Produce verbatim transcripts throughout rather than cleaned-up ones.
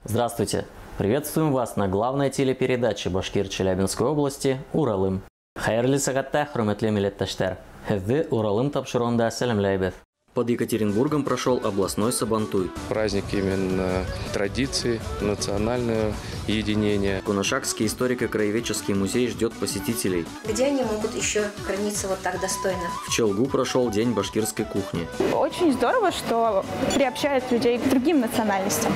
Здравствуйте! Приветствуем вас на главной телепередаче Башкир Челябинской области «Уралым». Хайырлы сәгатьтә, хөрмәтле милләттәшләр, һезне Уралым тапшыруында сәламләйбез. Под Екатеринбургом прошел областной Сабантуй. Праздник именно традиции, национальное единение. Кунашакский историко-краеведческий музей ждет посетителей. Где они могут еще храниться вот так достойно? В Челгу прошел День башкирской кухни. Очень здорово, что приобщают людей к другим национальностям.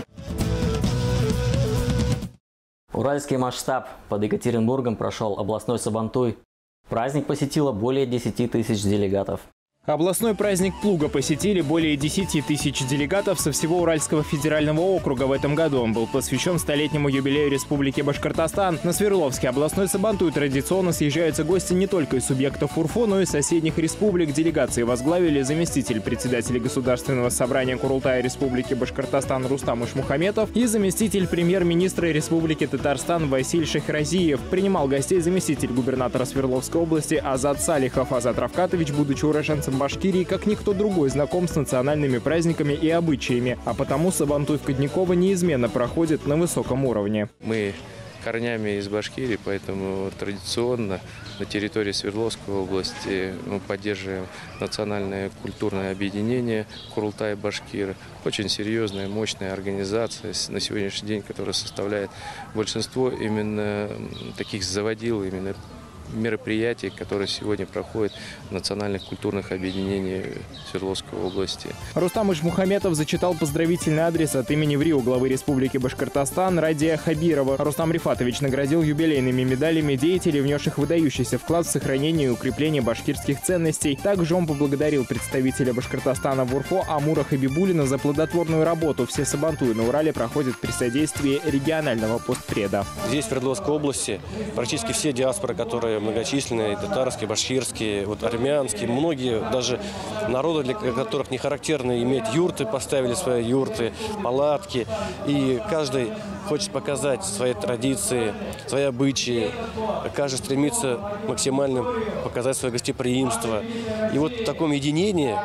Уральский масштаб. Под Екатеринбургом прошел областной Сабантуй. Праздник посетило более десяти тысяч делегатов. Областной праздник плуга посетили более десяти тысяч делегатов со всего Уральского федерального округа в этом году. Он был посвящен столетнему юбилею Республики Башкортостан. На Свердловский областной Сабантуй традиционно съезжаются гости не только из субъектов УРФО, но и соседних республик. Делегации возглавили заместитель председателя Государственного собрания Курултая Республики Башкортостан Рустам Ишмухаметов и заместитель премьер-министра Республики Татарстан Василь Шахразиев. Принимал гостей заместитель губернатора Свердловской области Азат Салихов. Азат Равкатович, будучи уроженцем Башкирии, как никто другой, знаком с национальными праздниками и обычаями, а потому Сабантуй в Кадниково неизменно проходит на высоком уровне. Мы корнями из Башкирии, поэтому традиционно на территории Свердловской области мы поддерживаем национальное культурное объединение Курултай-Башкир. Очень серьезная, мощная организация на сегодняшний день, которая составляет большинство именно таких заводил, именно мероприятий, которые сегодня проходят в национальных культурных объединениях Свердловской области. Рустам Ишмухаметов зачитал поздравительный адрес от имени ВРИО главы Республики Башкортостан Радия Хабирова. Рустам Рифатович наградил юбилейными медалями деятелей, внесших выдающийся вклад в сохранение и укрепление башкирских ценностей. Также он поблагодарил представителя Башкортостана в УРФО Амура Хабибулина за плодотворную работу. Все Сабантуи на Урале проходят при содействии регионального постпреда. Здесь, в Свердловской области, практически все диаспоры, которые многочисленные, татарские, башкирские, вот, армянские, многие даже народы, для которых не характерно иметь юрты, поставили свои юрты, палатки. И каждый хочет показать свои традиции, свои обычаи. Каждый стремится максимально показать свое гостеприимство. И вот в таком единении,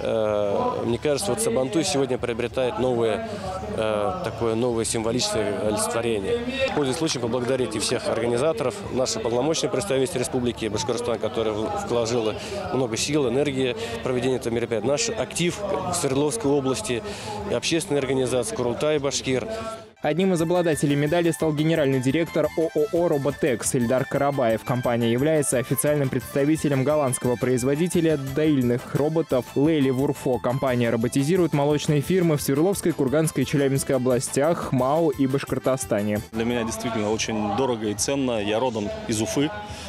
э, мне кажется, вот Сабантуй сегодня приобретает новое, э, такое новое символическое олицетворение. Пользуясь случаем, поблагодарить и всех организаторов, наши полномочные представители Республики Башкортостан, которая вложила много сил, энергии в проведение этого мероприятия. Наш актив в Свердловской области и общественные организации Курултай Башкир. Одним из обладателей медали стал генеральный директор ООО «Роботекс» Ильдар Карабаев. Компания является официальным представителем голландского производителя доильных роботов Лейли в УРФО. Компания роботизирует молочные фирмы в Свердловской, Курганской и Челябинской областях, МАО и Башкортостане. Для меня действительно очень дорого и ценно. Я родом из Уфы.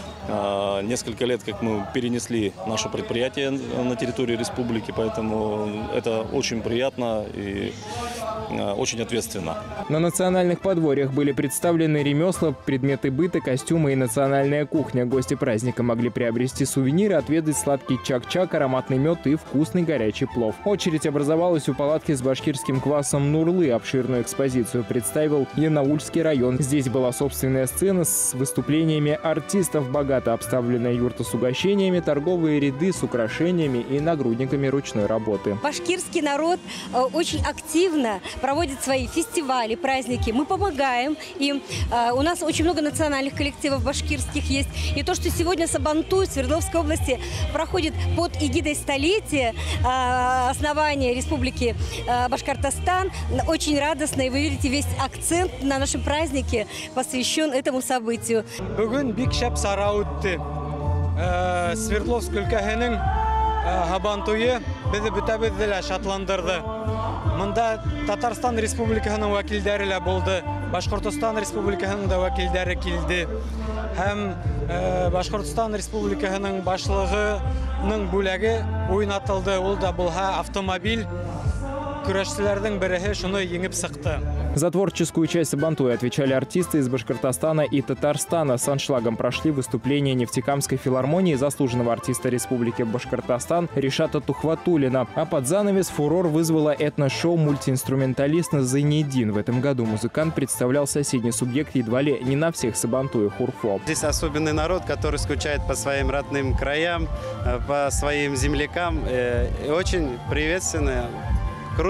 Несколько лет, как мы перенесли наше предприятие на территорию республики, поэтому это очень приятно и очень ответственно. На национальных подворьях были представлены ремесла, предметы быта, костюмы и национальная кухня. Гости праздника могли приобрести сувениры, отведать сладкий чак-чак, ароматный мед и вкусный горячий плов. Очередь образовалась у палатки с башкирским квасом Нурлы. Обширную экспозицию представил Янаульский район. Здесь была собственная сцена с выступлениями артистов, богато обставленная юрта с угощениями, торговые ряды с украшениями и нагрудниками ручной работы. Башкирский народ очень активно проводит свои фестивали, праздники. Мы помогаем им. У нас очень много национальных коллективов башкирских есть. И то, что сегодня Сабантуй в Свердловской области проходит под эгидой столетия основания Республики Башкортостан, очень радостно. И вы видите, весь акцент на нашем празднике посвящен этому событию. Свердловск өлкәһенең Сабантуйы безне бөтәбезне шатландырды. Монда Татарстан Республикасының вәкилләре лә булды, Башкортстан Республикасының да вәкилләре килде. Һәм Башкортстан Республикасының башлыгының бүләге уйнатылды. Ул да булһа автомобиль. Көрәшчеләрнең береһе шуны еңеп сыкты. За творческую часть Сабантуя отвечали артисты из Башкортостана и Татарстана. С аншлагом прошли выступления Нефтекамской филармонии, заслуженного артиста Республики Башкортостан Ришата Тухватуллина. А под занавес фурор вызвало этно-шоу «Мультиинструменталист» Зайнедин. В этом году музыкант представлял соседний субъект едва ли не на всех Сабантуях УРФО. Здесь особенный народ, который скучает по своим родным краям, по своим землякам. И очень приветственно. Круто.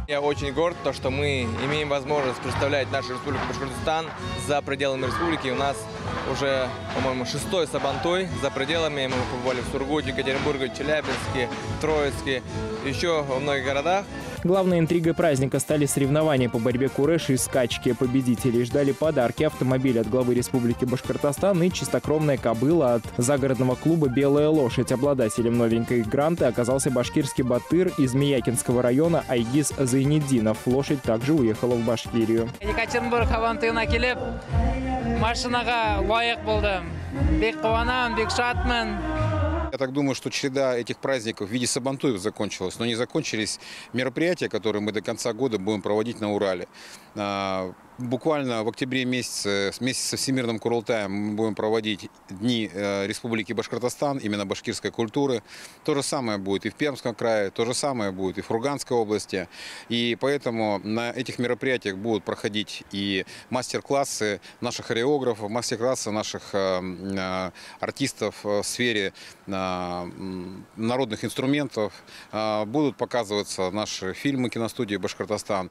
Я очень горд, то, что мы имеем возможность представлять нашу республику Башкортостан за пределами республики. У нас уже, по-моему, шестой сабантуй за пределами. Мы побывали в Сургуте, Екатеринбурге, Челябинске, Троицке, еще во многих городах. Главной интригой праздника стали соревнования по борьбе куреш и скачки. Победителей ждали подарки, автомобиль от главы Республики Башкортостан и чистокровная кобыла от загородного клуба «Белая лошадь». Обладателем новенькой гранты оказался башкирский батыр из Миякинского района Айгиз Зайнеддинов. Лошадь также уехала в Башкирию. Екатеринбург авантына келіп, машинаға лайық болдым. Бек қуанам, бек шатмын. Я так думаю, что череда этих праздников в виде сабантуев закончилась, но не закончились мероприятия, которые мы до конца года будем проводить на Урале. Буквально в октябре месяце, вместе со Всемирным Курултаем, мы будем проводить Дни Республики Башкортостан, именно башкирской культуры. То же самое будет и в Пермском крае, то же самое будет и в Фурганской области. И поэтому на этих мероприятиях будут проходить и мастер-классы наших хореографов, мастер-классы наших артистов в сфере народных инструментов. Будут показываться наши фильмы киностудии «Башкортостан».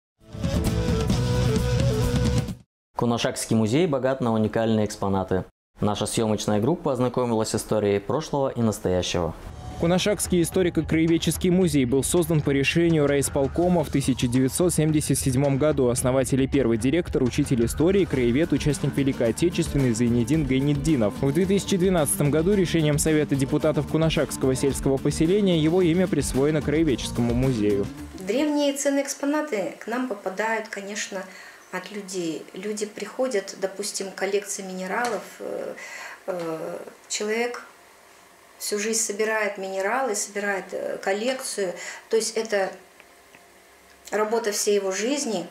Кунашакский музей богат на уникальные экспонаты. Наша съемочная группа ознакомилась с историей прошлого и настоящего. Кунашакский историко-краеведческий музей был создан по решению райисполкома в тысяча девятьсот семьдесят седьмом году. Основатель и первый директор, учитель истории, краевед, участник Великой Отечественной Зайнеддин Гайнетдинов. В две тысячи двенадцатом году решением Совета депутатов Кунашакского сельского поселения его имя присвоено Краеведческому музею. Древние ценные экспонаты к нам попадают, конечно, от людей. Люди приходят, допустим, коллекция минералов. Человек всю жизнь собирает минералы, собирает коллекцию. То есть это работа всей его жизни.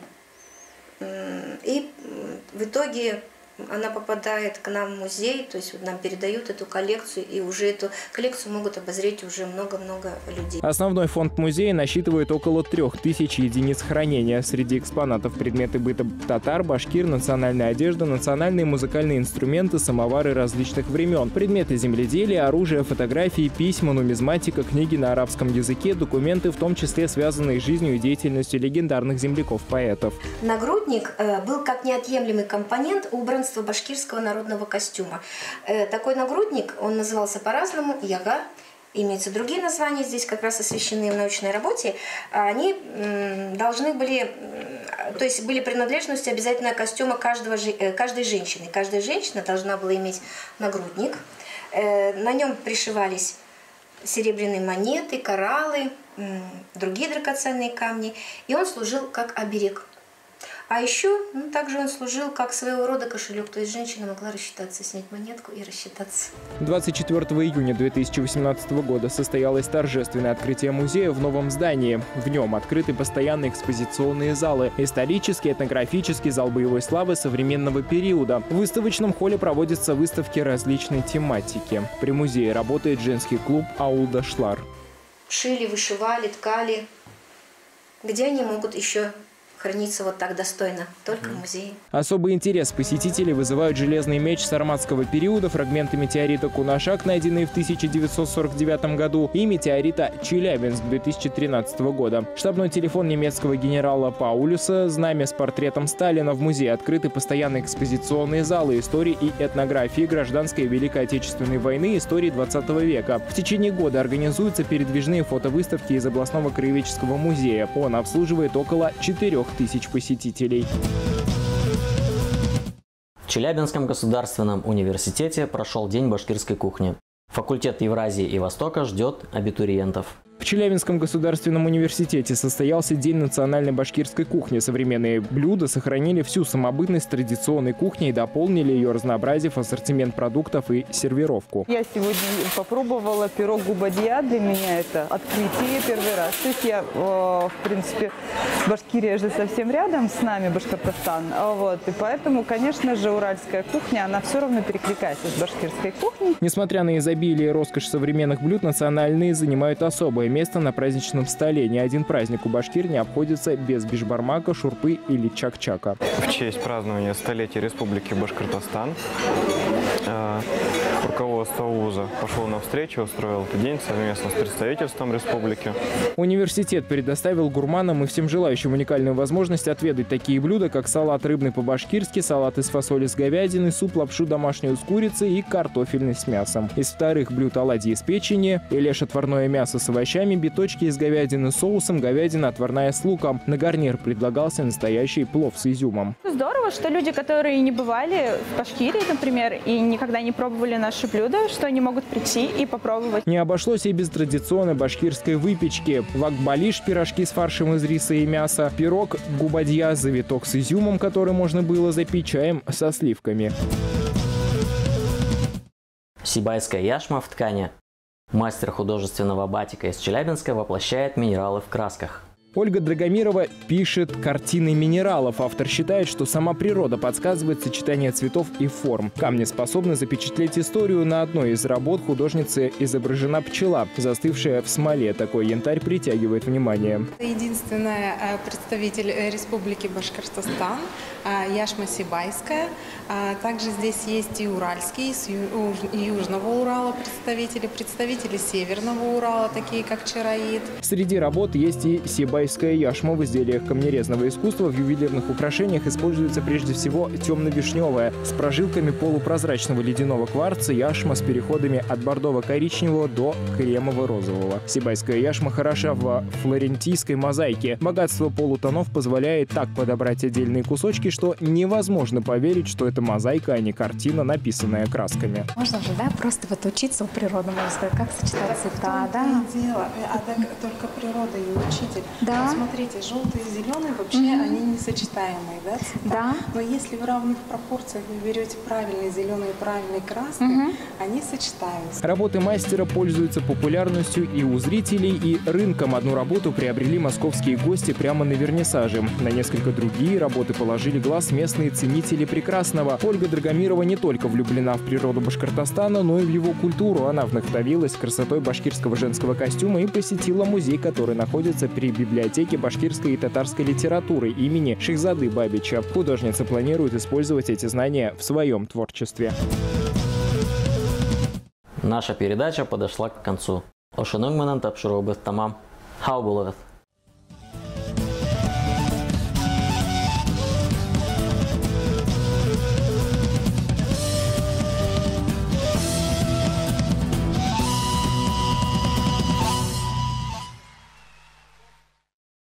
И в итоге она попадает к нам в музей, то есть нам передают эту коллекцию, и уже эту коллекцию могут обозреть уже много-много людей. Основной фонд музея насчитывает около трех тысяч единиц хранения. Среди экспонатов предметы быта татар, башкир, национальная одежда, национальные музыкальные инструменты, самовары различных времен, предметы земледелия, оружие, фотографии, письма, нумизматика, книги на арабском языке, документы, в том числе связанные с жизнью и деятельностью легендарных земляков-поэтов. Нагрудник был как неотъемлемый компонент убран башкирского народного костюма. Такой нагрудник, он назывался по-разному, яга, имеются другие названия, здесь как раз освещены в научной работе, они должны были, то есть были принадлежности обязательно костюма каждого, каждой женщины. Каждая женщина должна была иметь нагрудник, на нем пришивались серебряные монеты, кораллы, другие драгоценные камни, и он служил как оберег. А еще, ну, также он служил как своего рода кошелек, то есть женщина могла рассчитаться, снять монетку и рассчитаться. двадцать четвёртого июня две тысячи восемнадцатого года состоялось торжественное открытие музея в новом здании. В нем открыты постоянные экспозиционные залы, исторический, этнографический, зал боевой славы современного периода. В выставочном холле проводятся выставки различной тематики. При музее работает женский клуб «Аулдашлар». Шили, вышивали, ткали. Где они могут еще хранится вот так достойно, только в музее. Особый интерес посетителей вызывают железный меч сарматского периода, фрагменты метеорита Кунашак, найденные в тысяча девятьсот сорок девятом году, и метеорита Челябинск две тысячи тринадцатого года. Штабной телефон немецкого генерала Паулюса, знамя с портретом Сталина. В музее открыты постоянные экспозиционные залы истории и этнографии гражданской и Великой Отечественной войны, истории двадцатого века. В течение года организуются передвижные фотовыставки из областного краеведческого музея. Он обслуживает около четырех тысяч посетителей. В Челябинском государственном университете прошел День башкирской кухни. Факультет Евразии и Востока ждет абитуриентов. В Челябинском государственном университете состоялся День национальной башкирской кухни. Современные блюда сохранили всю самобытность традиционной кухни и дополнили ее, разнообразив ассортимент продуктов и сервировку. Я сегодня попробовала пирог губадья. Для меня это открытие первый раз. То есть я, в принципе, Башкирия же совсем рядом с нами, Башкортостан. Вот. И поэтому, конечно же, уральская кухня, она все равно перекликается с башкирской кухней. Несмотря на изобилие и роскошь современных блюд, национальные занимают особое место на праздничном столе. Ни один праздник у башкир не обходится без бишбармака, шурпы или чак-чака. В честь празднования столетия Республики Башкортостан руководство вуза пошло навстречу, устроил этот день совместно с представительством республики. Университет предоставил гурманам и всем желающим уникальную возможность отведать такие блюда, как салат рыбный по-башкирски, салат из фасоли с говядиной, суп-лапшу домашнюю с курицей и картофельный с мясом. Из вторых блюд оладьи из печени, элеш отварное мясо с овощами, биточки из говядины с соусом, говядина отварная с луком. На гарнир предлагался настоящий плов с изюмом. Здорово, что люди, которые не бывали в Башкирии, например, и никогда не пробовали наши блюда, что они могут прийти и попробовать. Не обошлось и без традиционной башкирской выпечки. Вакбалиш – пирожки с фаршем из риса и мяса, пирог губадья – завиток с изюмом, который можно было запить чаем со сливками. Сибайская яшма в ткани. Мастер художественного батика из Челябинска воплощает минералы в красках. Ольга Драгомирова пишет картины минералов. Автор считает, что сама природа подсказывает сочетание цветов и форм. Камни способны запечатлеть историю. На одной из работ художницы изображена пчела, застывшая в смоле. Такой янтарь притягивает внимание. Единственная представитель Республики Башкортостан, яшма сибайская. Также здесь есть и уральские, и Южного Урала представители, представители Северного Урала, такие как чароид. Среди работ есть и сибайская яшма. В изделиях камнерезного искусства в ювелирных украшениях используется прежде всего темно-вишневая с прожилками полупрозрачного ледяного кварца яшма с переходами от бордово-коричневого до кремово-розового. Сибайская яшма хороша в флорентийской мозаике. Богатство полутонов позволяет так подобрать отдельные кусочки, что невозможно поверить, что это мозаика, а не картина, написанная красками. Можно же, да, просто вот учиться у природы, можно сказать, как сочетать цвета, да? Дело, а так только природа и учитель. Да. Смотрите, желтые и зеленые вообще mm-hmm. они несочетаемые, да, цвета? Да. Но если в равных пропорциях вы берете правильные зеленые и правильные красные, mm-hmm. они сочетаются. Работы мастера пользуются популярностью и у зрителей, и рынком. Одну работу приобрели московские гости прямо на вернисаже. На несколько другие работы положили глаз местные ценители прекрасного. Ольга Драгомирова не только влюблена в природу Башкортостана, но и в его культуру. Она вдохновилась красотой башкирского женского костюма и посетила музей, который находится при библиотеке башкирской и татарской литературы имени Шехзады Бабича. Художница планирует использовать эти знания в своем творчестве. Наша передача подошла к концу. Ошының менен тапшыруыбыз тамам. Хау булыгыз.